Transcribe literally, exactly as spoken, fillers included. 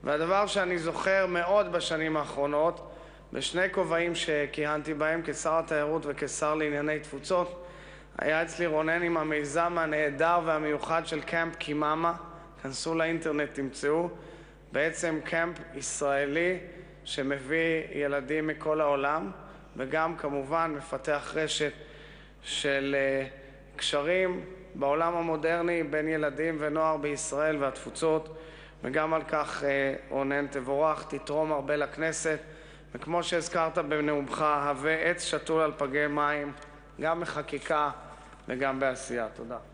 והדבר שאני זוכר מאוד בשנים האחרונות, בשני כובעים שכיהנתי בהם כשר התיירות וכשר לענייני תפוצות, היה אצלי רונן עם המיזם הנהדר והמיוחד של קמפ קיממה. כנסו לאינטרנט, תמצאו. בעצם קמפ ישראלי שמביא ילדים מכל העולם, וגם כמובן מפתח רשת של קשרים בעולם המודרני בין ילדים ונוער בישראל והתפוצות, וגם על כך רונן תבורך, תתרום הרבה לכנסת, וכמו שהזכרת בנאומך, הווה עץ שתול על פגי מים, גם בחקיקה וגם בעשייה. תודה.